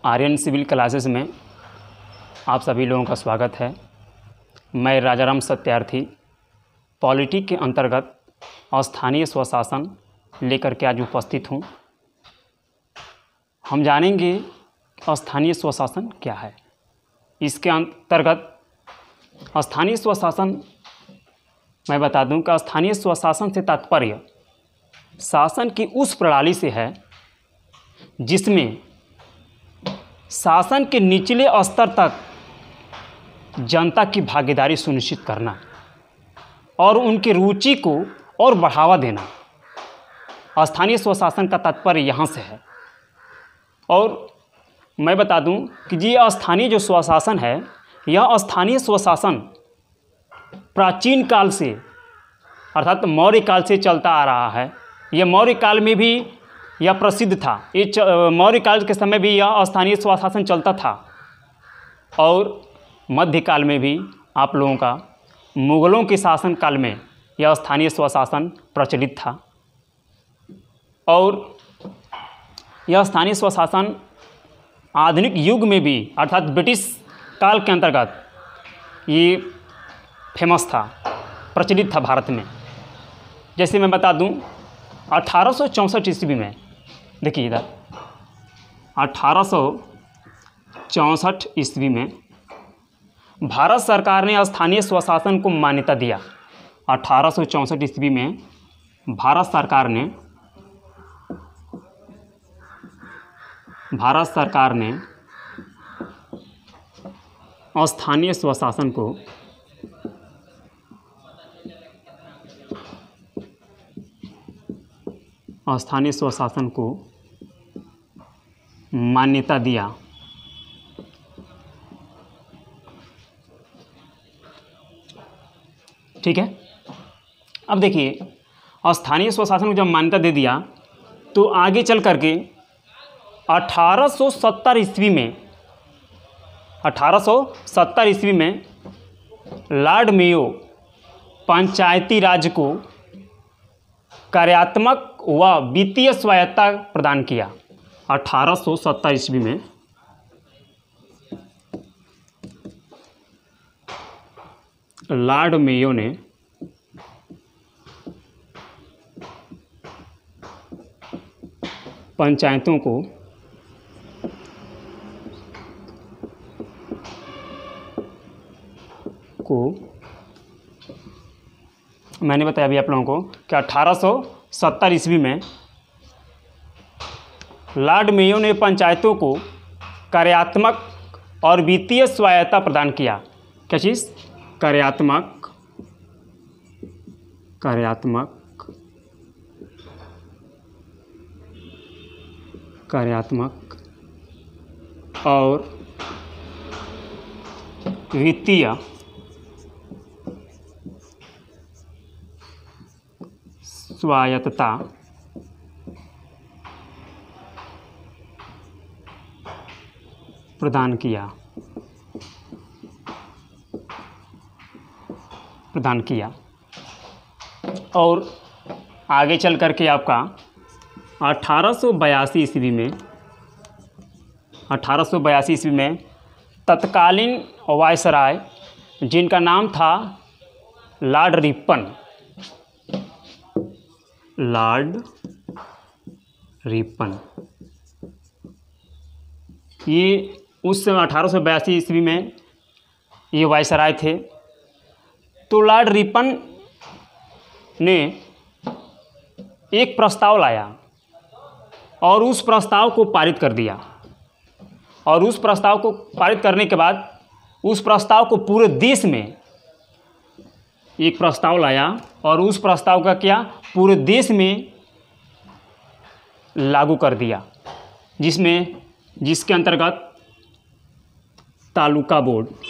Aryan civil classes में आप सभी लोगों का स्वागत है। मैं राजाराम सत्यार्थी पॉलिटी के अंतर्गत स्थानीय स्वशासन लेकर के आज उपस्थित हूँ। हम जानेंगे स्थानीय स्वशासन क्या है। इसके अंतर्गत स्थानीय स्वशासन मैं बता दूं कि स्थानीय स्वशासन से तात्पर्य शासन की उस प्रणाली से है जिसमें शासन के निचले स्तर तक जनता की भागीदारी सुनिश्चित करना और उनकी रुचि को और बढ़ावा देना, स्थानीय स्वशासन का तात्पर्य यहाँ से है। और मैं बता दूं कि ये स्थानीय जो स्वशासन है, यह स्थानीय स्वशासन प्राचीन काल से अर्थात मौर्य काल से चलता आ रहा है। यह मौर्य काल में भी यह प्रसिद्ध था। मौर्य काल के समय भी यह स्थानीय स्वशासन चलता था और मध्यकाल में भी आप लोगों का मुग़लों के शासन काल में यह स्थानीय स्वशासन प्रचलित था। और यह स्थानीय स्वशासन आधुनिक युग में भी अर्थात ब्रिटिश काल के अंतर्गत ये फेमस था, प्रचलित था भारत में। जैसे मैं बता दूं 1864 ईस्वी में, देखिए इधर 1864 ईस्वी में भारत सरकार ने स्थानीय स्वशासन को मान्यता दिया। 1864 ईस्वी में भारत सरकार ने स्थानीय स्वशासन को मान्यता दिया। ठीक है। अब देखिए स्थानीय स्वशासन को जब मान्यता दे दिया तो आगे चल करके 1870 ईस्वी में लॉर्ड मेयो पंचायती राज को कार्यात्मक व वित्तीय स्वायत्तता प्रदान किया। 1870 ईस्वी में लॉर्ड मेयो ने पंचायतों को मैंने बताया अभी आप लोगों को कि 1870 ईस्वी में लॉर्ड मेयो ने पंचायतों को कार्यात्मक और वित्तीय स्वायत्तता प्रदान किया। क्या चीज़? कार्यात्मक और वित्तीय स्वायत्तता प्रदान किया। और आगे चल करके आपका 1882 ईस्वी में तत्कालीन वायसराय जिनका नाम था लॉर्ड रिपन, ये उस समय 1882 ईस्वी में ये वायसराय थे। तो लॉर्ड रिपन ने एक प्रस्ताव लाया और उस प्रस्ताव को पारित कर दिया। और उस प्रस्ताव को पारित करने के बाद उस प्रस्ताव को पूरे देश में एक प्रस्ताव लाया और उस प्रस्ताव का क्या पूरे देश में लागू कर दिया, जिसके अंतर्गत तालुका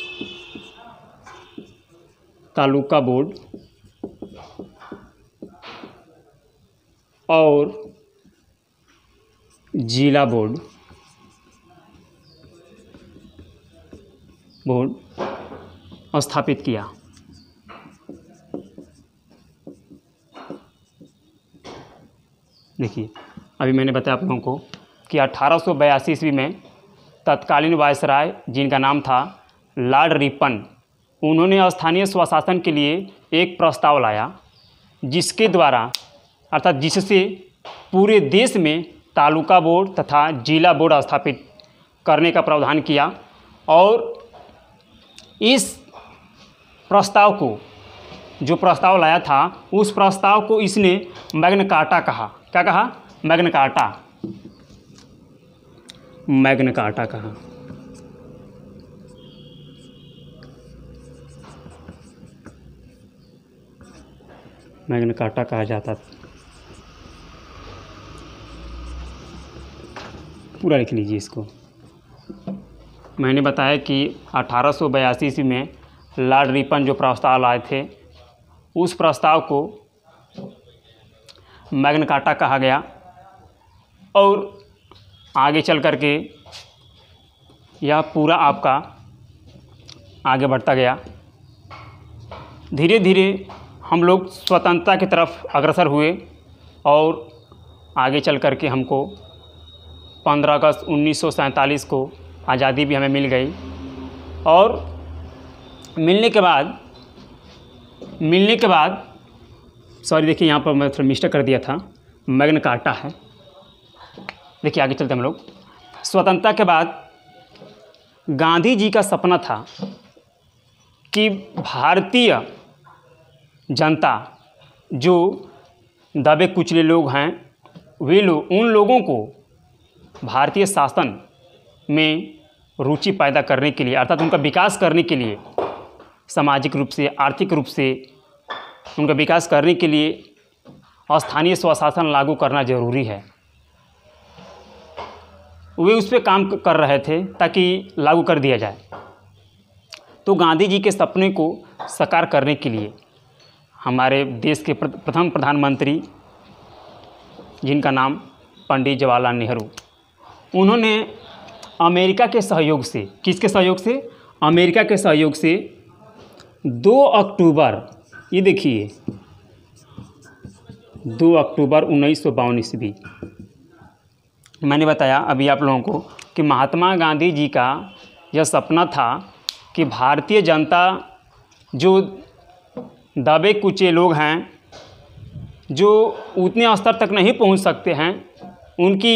बोर्ड और जिला बोर्ड स्थापित किया। देखिए अभी मैंने बताया आप लोगों को कि 1882 ईस्वी में तत्कालीन वायसराय जिनका नाम था लॉर्ड रिपन, उन्होंने स्थानीय स्वशासन के लिए एक प्रस्ताव लाया, जिसके द्वारा अर्थात जिससे पूरे देश में तालुका बोर्ड तथा जिला बोर्ड स्थापित करने का प्रावधान किया। और इस प्रस्ताव को, जो प्रस्ताव लाया था, उस प्रस्ताव को इसने मैग्ना कार्टा कहा। क्या कहा? Magna Carta. मैग्ना कार्टा कहा। मैग्ना कार्टा कहा जाता था। पूरा लिख लीजिए इसको। मैंने बताया कि 1882 ईस्वी में लॉर्ड रिपन जो प्रस्ताव लाए थे, उस प्रस्ताव को मैग्ना कार्टा कहा गया। और आगे चल कर के यह पूरा आपका आगे बढ़ता गया। धीरे धीरे हम लोग स्वतंत्रता की तरफ अग्रसर हुए और आगे चल कर के हमको 15 अगस्त 1947 को आज़ादी भी हमें मिल गई। और मिलने के बाद सॉरी देखिए, यहाँ पर मैं थोड़ा मिस्टेक कर दिया था, मैग्ना कार्टा है। देखिए आगे चलते हम लोग। स्वतंत्रता के बाद गांधी जी का सपना था कि भारतीय जनता, जो दबे कुचले लोग हैं, वे लोग, उन लोगों को भारतीय शासन में रुचि पैदा करने के लिए, अर्थात उनका विकास करने के लिए, सामाजिक रूप से, आर्थिक रूप से उनका विकास करने के लिए स्थानीय स्वशासन लागू करना जरूरी है। वे उस पर काम कर रहे थे ताकि लागू कर दिया जाए। तो गांधी जी के सपने को साकार करने के लिए हमारे देश के प्रथम प्रधानमंत्री, जिनका नाम पंडित जवाहरलाल नेहरू, उन्होंने अमेरिका के सहयोग से, किसके सहयोग से? अमेरिका के सहयोग से 2 अक्टूबर, ये देखिए 2 अक्टूबर 1952 ईस्वी, मैंने बताया अभी आप लोगों को कि महात्मा गांधी जी का यह सपना था कि भारतीय जनता, जो दबे कुचे लोग हैं, जो उतने स्तर तक नहीं पहुंच सकते हैं, उनकी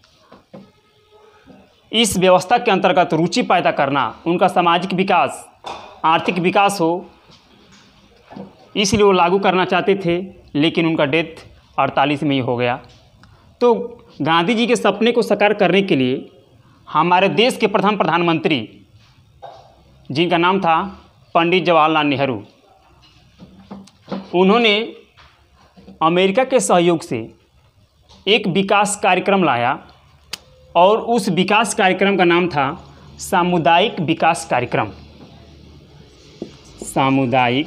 इस व्यवस्था के अंतर्गत रुचि पैदा करना, उनका सामाजिक विकास, आर्थिक विकास हो, इसलिए वो लागू करना चाहते थे। लेकिन उनका डेथ 48 में ही हो गया। तो गांधी जी के सपने को साकार करने के लिए हमारे देश के प्रथम प्रधानमंत्री, जिनका नाम था पंडित जवाहरलाल नेहरू, उन्होंने अमेरिका के सहयोग से एक विकास कार्यक्रम लाया और उस विकास कार्यक्रम का नाम था सामुदायिक विकास कार्यक्रम। सामुदायिक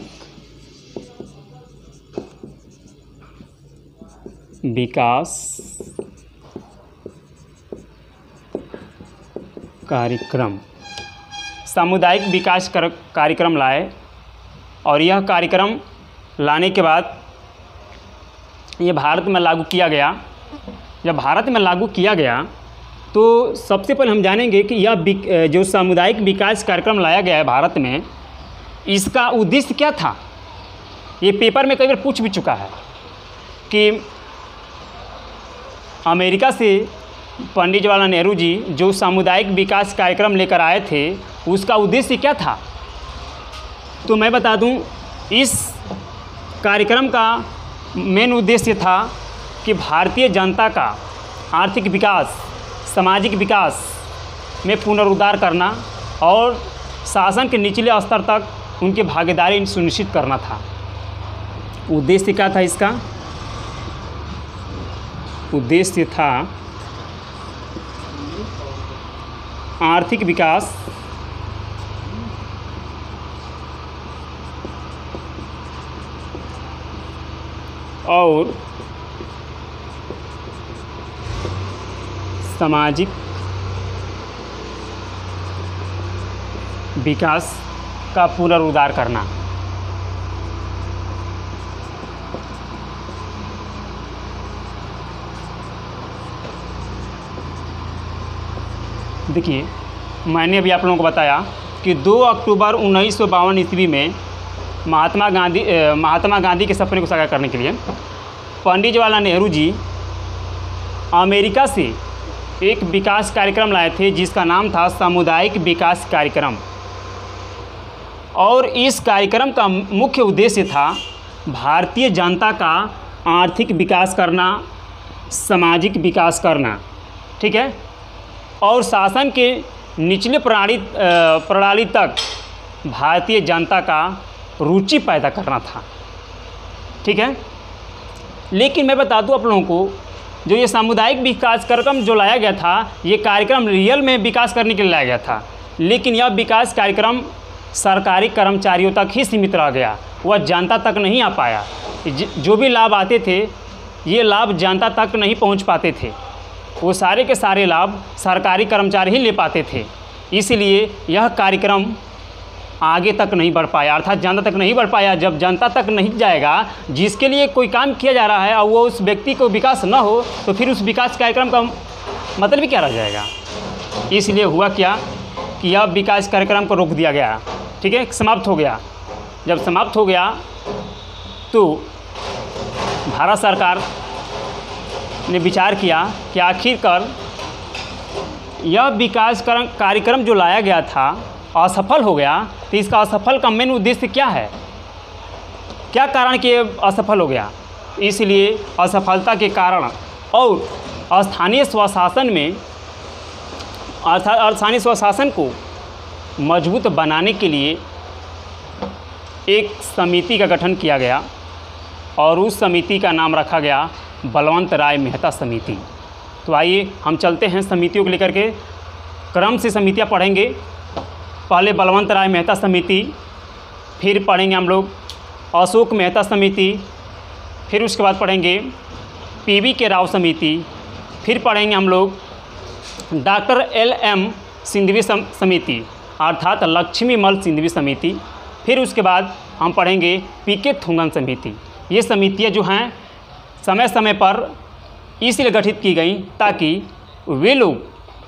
विकास कार्यक्रम। सामुदायिक विकास कार्यक्रम लाए और यह कार्यक्रम लाने के बाद ये भारत में लागू किया गया। जब भारत में लागू किया गया तो सबसे पहले हम जानेंगे कि यह जो सामुदायिक विकास कार्यक्रम लाया गया है भारत में, इसका उद्देश्य क्या था। ये पेपर में कई बार पूछ भी चुका है कि अमेरिका से पंडित जवाहरलाल नेहरू जी जो सामुदायिक विकास कार्यक्रम लेकर आए थे, उसका उद्देश्य क्या था। तो मैं बता दूं, इस कार्यक्रम का मेन उद्देश्य था कि भारतीय जनता का आर्थिक विकास, सामाजिक विकास में पुनरुद्धार करना और शासन के निचले स्तर तक उनकी भागीदारी सुनिश्चित करना था। उद्देश्य क्या था इसका? उद्देश्य था आर्थिक विकास और सामाजिक विकास का पुनरुद्धार करना। देखिए मैंने अभी आप लोगों को बताया कि 2 अक्टूबर 1952 ईस्वी में महात्मा गांधी के सपने को साकार करने के लिए पंडित जवाहरलाल नेहरू जी अमेरिका से एक विकास कार्यक्रम लाए थे जिसका नाम था सामुदायिक विकास कार्यक्रम। और इस कार्यक्रम का मुख्य उद्देश्य था भारतीय जनता का आर्थिक विकास करना, सामाजिक विकास करना, ठीक है, और शासन के निचले प्रणाली तक भारतीय जनता का रुचि पैदा करना था, ठीक है। लेकिन मैं बता दूं आप लोगों को, जो ये सामुदायिक विकास कार्यक्रम जो लाया गया था, ये कार्यक्रम रियल में विकास करने के लिए लाया गया था, लेकिन यह विकास कार्यक्रम सरकारी कर्मचारियों तक ही सीमित रह गया, वह जनता तक नहीं आ पाया। जो भी लाभ आते थे ये लाभ जनता तक नहीं पहुंच पाते थे, वो सारे के सारे लाभ सरकारी कर्मचारी ही ले पाते थे। इसलिए यह कार्यक्रम आगे तक नहीं बढ़ पाया, अर्थात जनता तक नहीं बढ़ पाया। जब जनता तक नहीं जाएगा, जिसके लिए कोई काम किया जा रहा है और वो उस व्यक्ति को विकास न हो, तो फिर उस विकास कार्यक्रम का मतलब ही क्या रह जाएगा। इसलिए हुआ क्या कि यह विकास कार्यक्रम को रोक दिया गया, ठीक है, समाप्त हो गया। जब समाप्त हो गया तो भारत सरकार ने विचार किया कि आखिरकार यह विकास कार्यक्रम जो लाया गया था असफल हो गया, तो इसका असफल का मेन उद्देश्य क्या है, क्या कारण कि असफल हो गया। इसलिए असफलता के कारण और स्थानीय स्वशासन में स्थानीय स्वशासन को मजबूत बनाने के लिए एक समिति का गठन किया गया और उस समिति का नाम रखा गया बलवंत राय मेहता समिति। तो आइए हम चलते हैं समितियों को लेकर के, क्रम से समितियां पढ़ेंगे। पहले बलवंत राय मेहता समिति, फिर पढ़ेंगे हम लोग अशोक मेहता समिति, फिर उसके बाद पढ़ेंगे पीवी के राव समिति, फिर पढ़ेंगे हम लोग डॉक्टर LM सिंघवी समिति अर्थात लक्ष्मीमल सिंघवी समिति, फिर उसके बाद हम पढ़ेंगे PK थुंगन समिति। ये समितियाँ जो हैं समय समय पर इसलिए गठित की गई ताकि वे लोग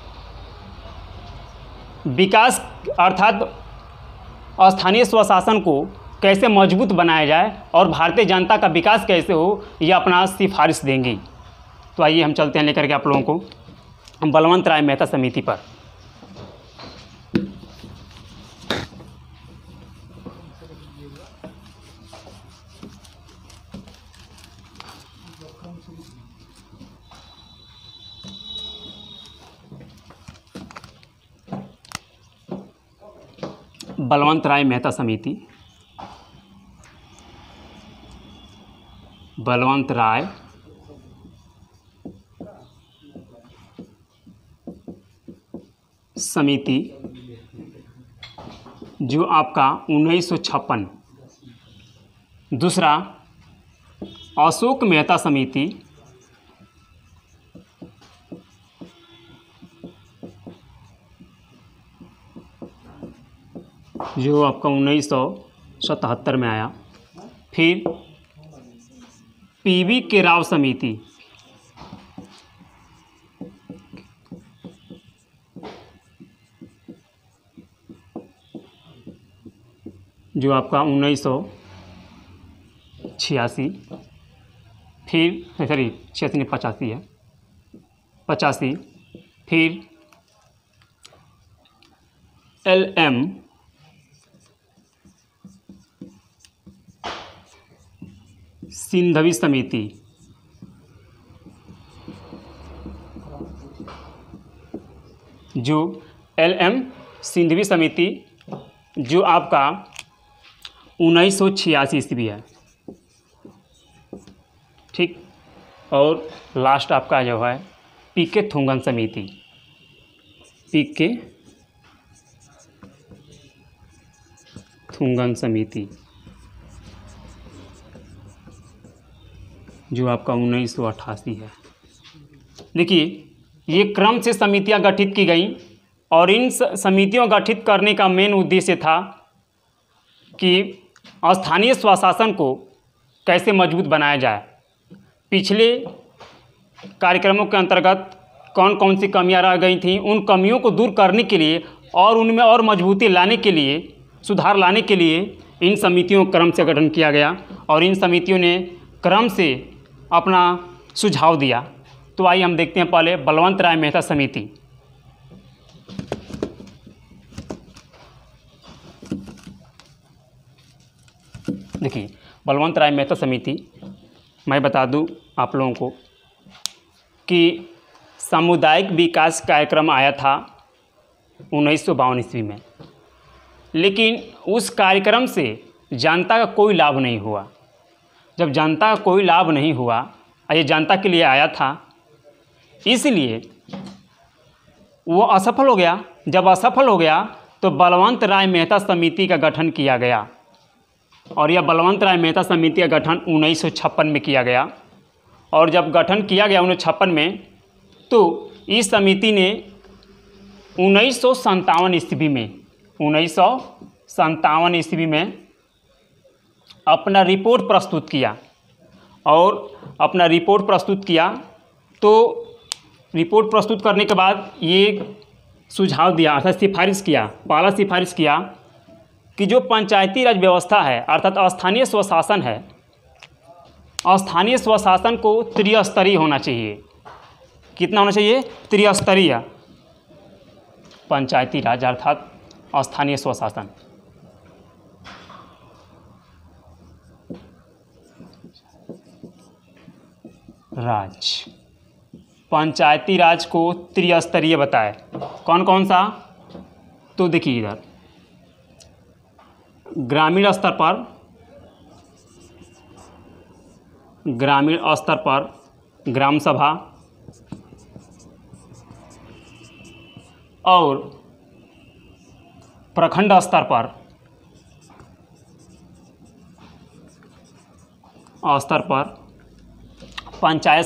विकास अर्थात स्थानीय स्वशासन को कैसे मजबूत बनाया जाए और भारतीय जनता का विकास कैसे हो, ये अपना सिफारिश देंगी। तो आइए हम चलते हैं लेकर के आप लोगों को बलवंत राय मेहता समिति पर। बलवंत राय मेहता समिति, बलवंत राय समिति जो आपका 1956। दूसरा अशोक मेहता समिति जो आपका 1977 में आया। फिर पीवी के राव समिति जो आपका 1986, फिर सॉरी 86 नहीं 85 है, 85। फिर LM सिंघवी समिति जो LM सिंघवी समिति जो आपका 1986 ईस्वी है, ठीक। और लास्ट आपका जो है PK थुंगन समिति, PK थुंगन समिति जो आपका 1988 है। देखिए ये क्रम से समितियां गठित की गई और इन समितियों गठित करने का मेन उद्देश्य था कि स्थानीय स्वशासन को कैसे मजबूत बनाया जाए। पिछले कार्यक्रमों के अंतर्गत कौन कौन सी कमियां रह गई थीं, उन कमियों को दूर करने के लिए और उनमें और मजबूती लाने के लिए, सुधार लाने के लिए इन समितियों का क्रम से गठन किया गया और इन समितियों ने क्रम से अपना सुझाव दिया। तो आइए हम देखते हैं पहले बलवंत राय मेहता समिति। देखिए, बलवंत राय मेहता समिति, मैं बता दूं आप लोगों को कि सामुदायिक विकास कार्यक्रम आया था 1952 ईस्वी में, लेकिन उस कार्यक्रम से जनता का कोई लाभ नहीं हुआ। जब जनता का कोई लाभ नहीं हुआ, ये जनता के लिए आया था, इसलिए वो असफल हो गया। जब असफल हो गया तो बलवंत राय मेहता समिति का गठन किया गया और यह बलवंत राय मेहता समिति का गठन 1956 में किया गया। और जब गठन किया गया 1956 में, तो इस समिति ने 1957 ईस्वी में अपना रिपोर्ट प्रस्तुत किया और अपना रिपोर्ट प्रस्तुत किया। तो रिपोर्ट प्रस्तुत करने के बाद ये सुझाव दिया, अर्थात सिफारिश किया, पहला सिफारिश किया कि जो पंचायती राज व्यवस्था है, अर्थात स्थानीय स्वशासन है, स्थानीय स्वशासन को त्रिस्तरीय होना चाहिए। कितना होना चाहिए? त्रिस्तरीय पंचायती राज अर्थात स्थानीय स्वशासन। राज, पंचायती राज को त्रिस्तरीय बताए। कौन कौन सा? तो देखिए इधर, ग्रामीण स्तर पर ग्राम सभा और प्रखंड स्तर पर पंचायत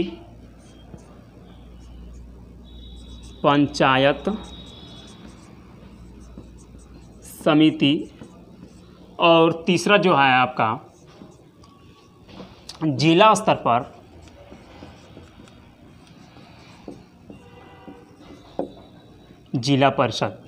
समिति और तीसरा जो है आपका जिला स्तर पर जिला परिषद।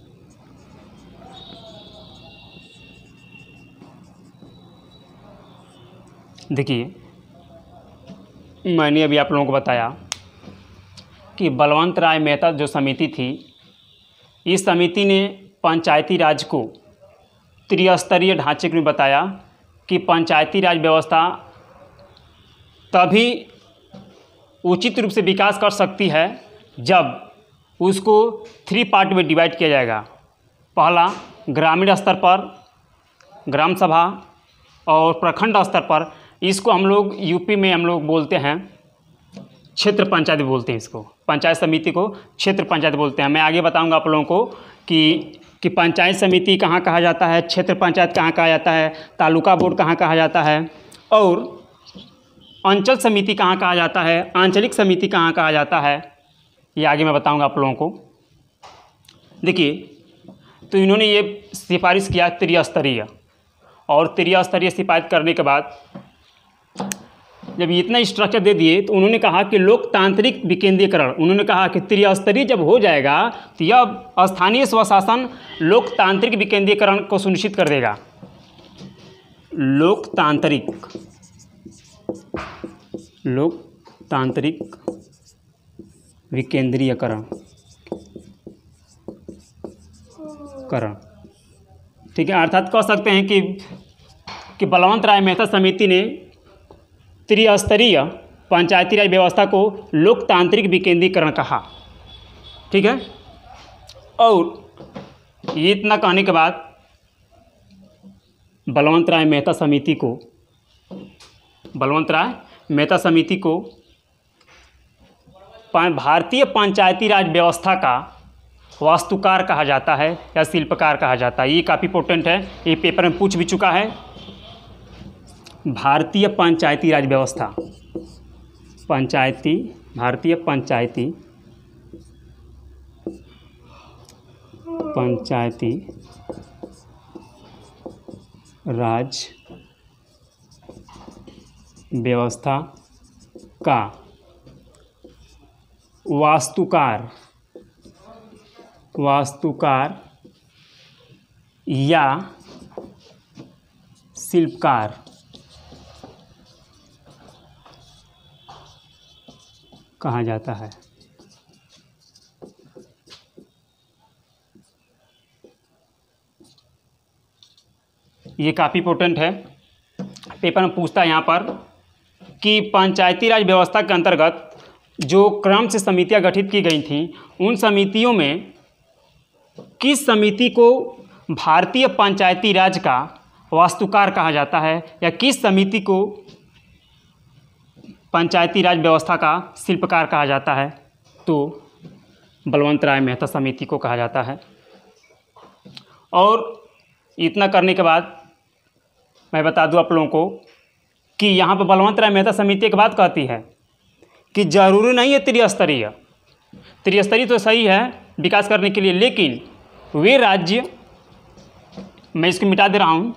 देखिए, मैंने अभी आप लोगों को बताया कि बलवंत राय मेहता जो समिति थी, इस समिति ने पंचायती राज को त्रिस्तरीय ढांचे में बताया कि पंचायती राज व्यवस्था तभी उचित रूप से विकास कर सकती है जब उसको 3 पार्ट में डिवाइड किया जाएगा। पहला, ग्रामीण स्तर पर ग्राम सभा और प्रखंड स्तर पर, इसको हम लोग यूपी में हम लोग बोलते हैं क्षेत्र पंचायत बोलते हैं। इसको पंचायत समिति को क्षेत्र पंचायत बोलते हैं। मैं आगे बताऊंगा आप लोगों को कि पंचायत समिति कहाँ कहा जाता है, क्षेत्र पंचायत कहाँ कहा जाता है, तालुका बोर्ड कहाँ कहा जाता है और अंचल समिति कहाँ कहा जाता है, आंचलिक समिति कहाँ कहा जाता है, ये आगे मैं बताऊंगा आप लोगों को। देखिए, तो इन्होंने ये सिफारिश किया त्रिस्तरीय, और त्रिस्तरीय सिफारिश करने के बाद जब इतना स्ट्रक्चर दे दिए तो उन्होंने कहा कि लोकतांत्रिक विकेंद्रीकरण। उन्होंने कहा कि त्रिस्तरीय जब हो जाएगा तो यह स्थानीय स्वशासन लोकतांत्रिक विकेंद्रीकरण को सुनिश्चित कर देगा। लोकतांत्रिक विकेंद्रीयकरण ठीक है। अर्थात कह सकते हैं कि बलवंत राय मेहता समिति ने त्रिस्तरीय पंचायती राज व्यवस्था को लोकतांत्रिक विकेंद्रीकरण कहा। ठीक है। और ये इतना कहने के बाद बलवंत राय मेहता समिति को भारतीय पंचायती राज व्यवस्था का वास्तुकार कहा जाता है या शिल्पकार कहा जाता है। ये काफ़ी इंपॉर्टेंट है, ये पेपर में पूछ भी चुका है। भारतीय पंचायती राज व्यवस्था, भारतीय पंचायती राज व्यवस्था का वास्तुकार वास्तुकार या शिल्पकार कहा जाता है। ये काफ़ी इंपॉर्टेंट है, पेपर में पूछता है यहाँ पर कि पंचायती राज व्यवस्था के अंतर्गत जो क्रम से समितियाँ गठित की गई थीं, उन समितियों में किस समिति को भारतीय पंचायती राज का वास्तुकार कहा जाता है, या किस समिति को पंचायती राज व्यवस्था का शिल्पकार कहा जाता है? तो बलवंत राय मेहता समिति को कहा जाता है। और इतना करने के बाद मैं बता दूं आप लोगों को कि यहाँ पर बलवंत राय मेहता समिति एक बात कहती है कि जरूरी नहीं है त्रिस्तरीय, त्रिस्तरीय तो सही है विकास करने के लिए, लेकिन वे राज्य, मैं इसको मिटा दे रहा हूँ,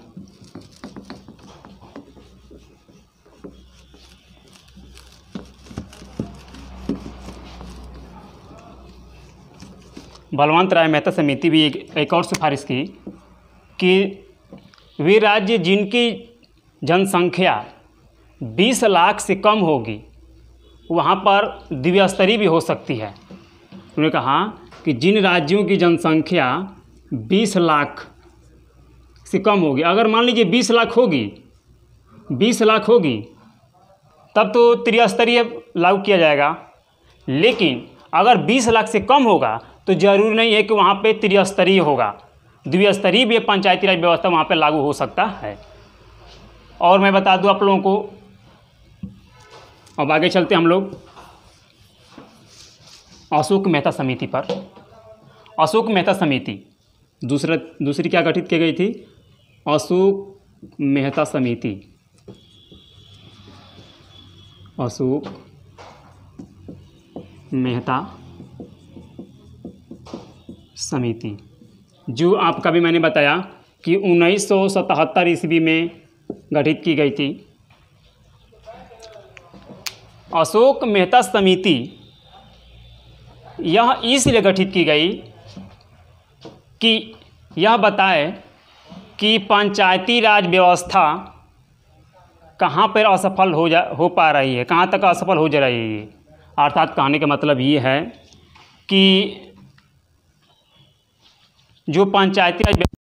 बलवंत राय मेहता समिति भी एक और सिफारिश की कि वे राज्य जिनकी जनसंख्या 20 लाख से कम होगी वहाँ पर द्विस्तरीय भी हो सकती है। उन्होंने कहा कि जिन राज्यों की जनसंख्या 20 लाख से कम होगी, अगर मान लीजिए 20 लाख होगी तब तो त्रिस्तरीय लागू किया जाएगा, लेकिन अगर 20 लाख से कम होगा तो ज़रूरी नहीं है कि वहाँ पे त्रिस्तरीय होगा, द्विस्तरीय भी पंचायती राज व्यवस्था वहाँ पे लागू हो सकता है। और मैं बता दूं आप लोगों को, अब आगे चलते हम लोग अशोक मेहता समिति पर। अशोक मेहता समिति दूसरी क्या गठित की गई थी? अशोक मेहता समिति। अशोक मेहता समिति जो आपका भी मैंने बताया कि 1977 ईस्वी में गठित की गई थी। अशोक मेहता समिति यह इसलिए गठित की गई कि यह बताए कि पंचायती राज व्यवस्था कहाँ पर असफल हो पा रही है, कहाँ तक असफल हो जा रही है। अर्थात कहने का मतलब ये है कि जो पंचायती राज